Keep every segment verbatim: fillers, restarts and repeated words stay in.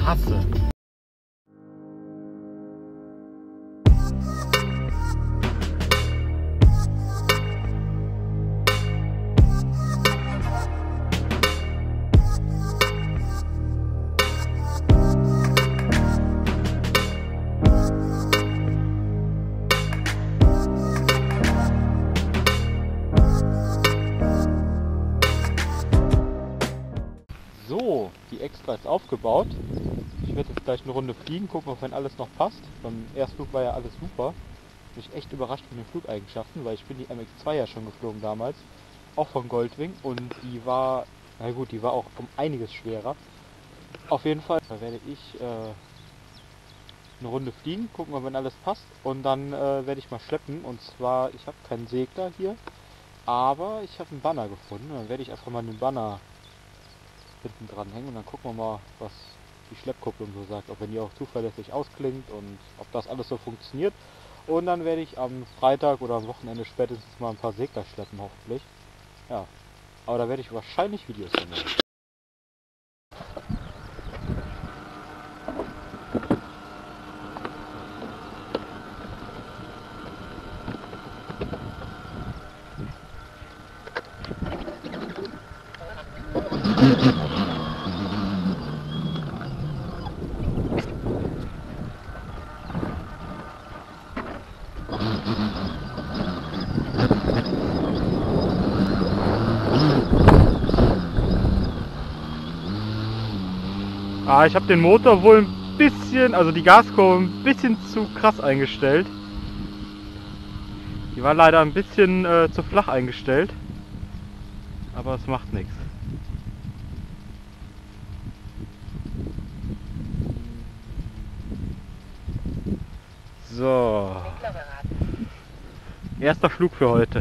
hasse. So, die Extra ist aufgebaut. Ich werde jetzt gleich eine Runde fliegen, gucken, ob wenn alles noch passt. Beim Erstflug war ja alles super. Bin ich echt überrascht von den Flugeigenschaften, weil ich bin die M X zwei ja schon geflogen damals, auch von Goldwing, und die war, na gut, die war auch um einiges schwerer. Auf jeden Fall werde ich äh, eine Runde fliegen, gucken, ob wenn alles passt, und dann äh, werde ich mal schleppen. Und zwar, ich habe keinen Segler hier, aber ich habe einen Banner gefunden. Dann werde ich einfach mal den Banner hinten dran hängen und dann gucken wir mal, was die Schleppkupplung so sagt, ob wenn die auch zuverlässig ausklingt und ob das alles so funktioniert. Und dann werde ich am Freitag oder am Wochenende spätestens mal ein paar Segler schleppen, hoffentlich. Ja, aber da werde ich wahrscheinlich Videos machen. Ah, ich habe den Motor wohl ein bisschen, also die Gaskurve ein bisschen zu krass eingestellt. Die war leider ein bisschen äh, zu flach eingestellt, aber es macht nichts. So, erster Flug für heute.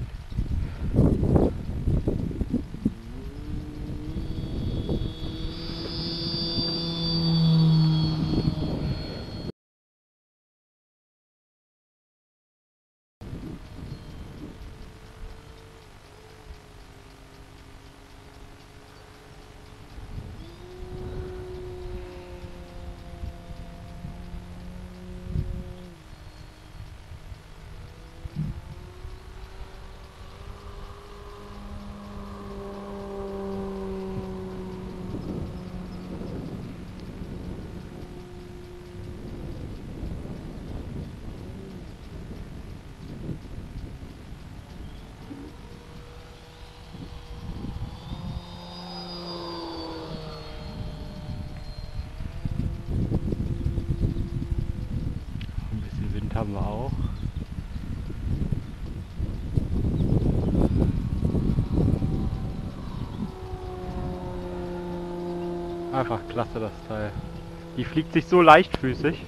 Haben wir auch. Einfach klasse, das Teil. Die fliegt sich so leichtfüßig.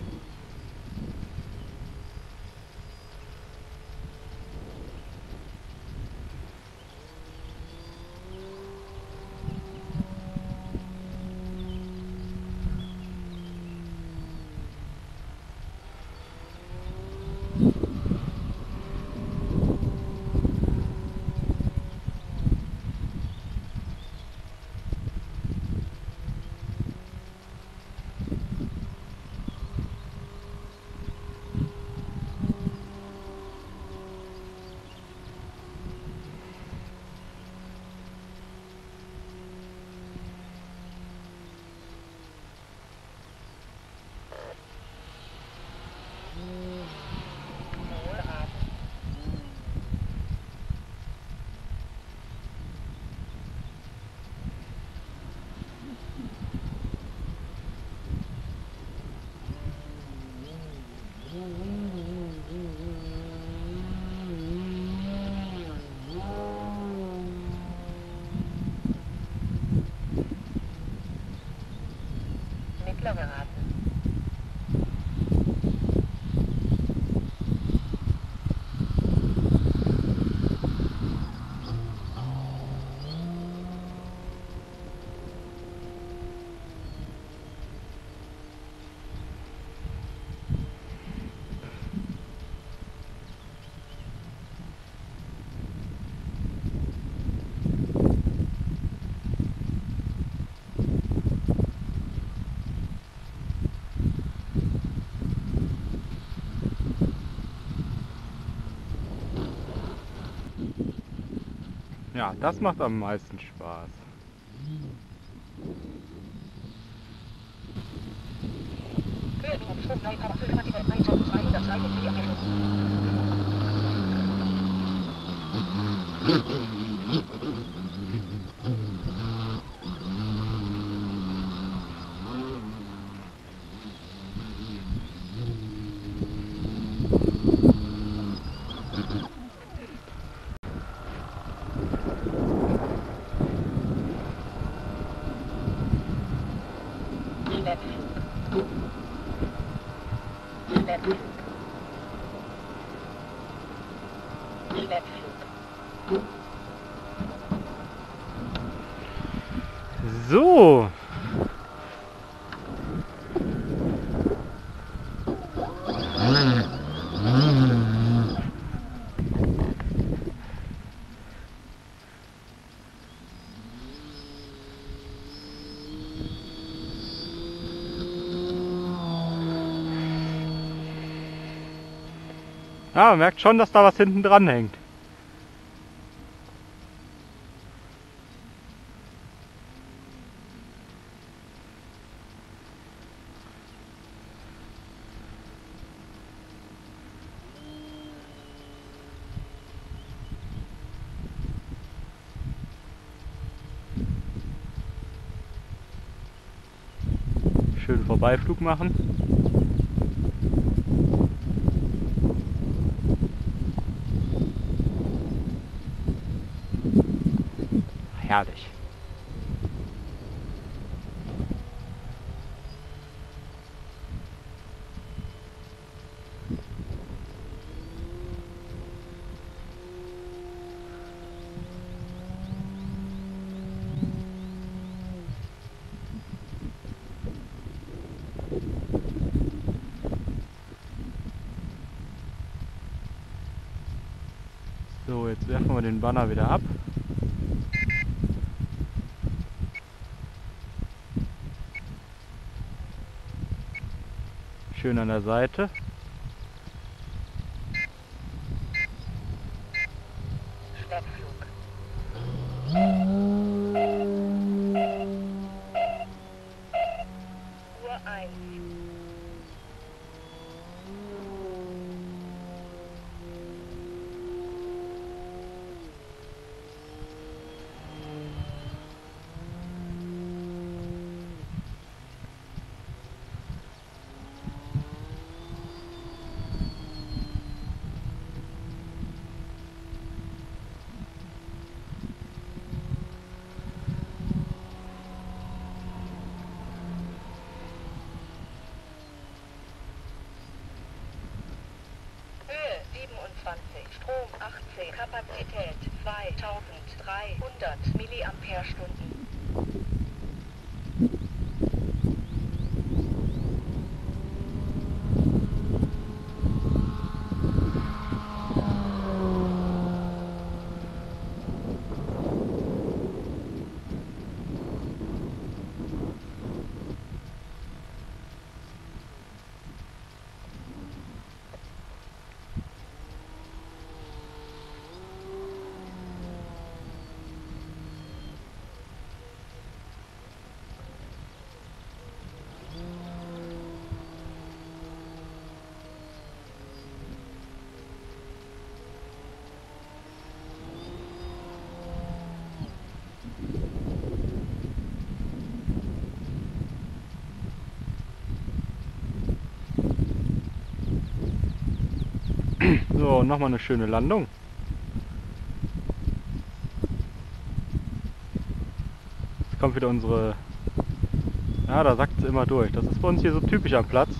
Mittler geraten. Ja, das macht am meisten Spaß. So. Ja, man merkt schon, dass da was hinten dran hängt. Schön Vorbeiflug machen. Herrlich. So, jetzt werfen wir den Banner wieder ab. Schön an der Seite. Schleppflug. Uhr eins. Höhe siebenundzwanzig, Strom achtzehn, Kapazität zweitausenddreihundert Milliampere-Stunden. So, nochmal eine schöne Landung. Jetzt kommt wieder unsere... Ja, da sackt es immer durch. Das ist bei uns hier so typisch am Platz.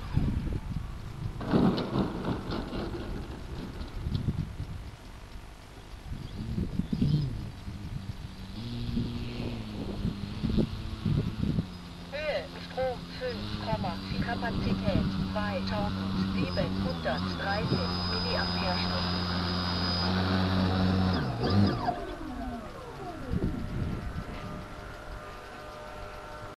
Höhe Strom fünf, Kapazität zweitausendsiebenhundertdreißig Milliampere-Stunden.